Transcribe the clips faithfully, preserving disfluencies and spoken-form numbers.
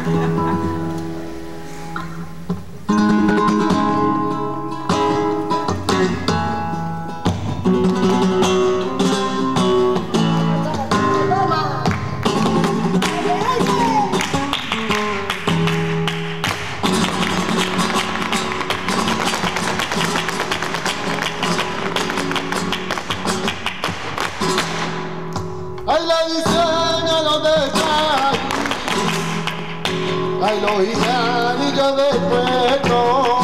Ay, la diseña los detalles, ay, los giganillos de puerto.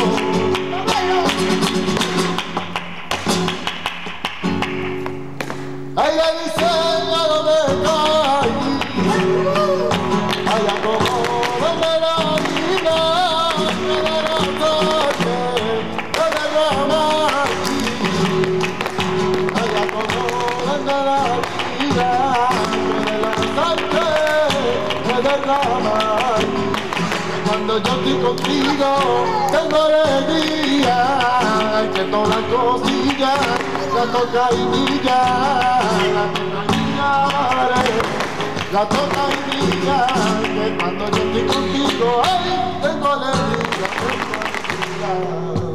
Ay, la diseña los detalles, ay, la como donde la vida me da la noche, me derrama aquí. Ay, la como donde la vida cuando yo estoy contigo tengo alegría, hay que todas las cosillas, la toca y brilla, la toca y brilla, la toca y brilla, que cuando yo estoy contigo, ay, tengo alegría, tengo alegría.